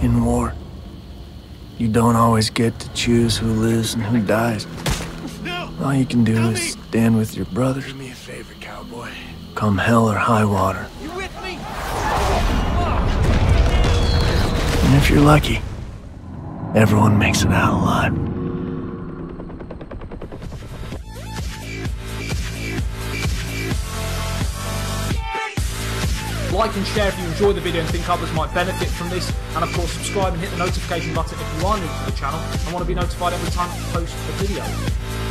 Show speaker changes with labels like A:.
A: In war, you don't always get to choose who lives and who dies. All you can do is stand with your brothers.
B: Do me a favor, cowboy.
A: Come hell or high water.
B: You with me?
A: And if you're lucky, everyone makes it out alive.
C: Like and share if you enjoy the video and think others might benefit from this, and of course subscribe and hit the notification button if you are new to the channel and want to be notified every time I post a video.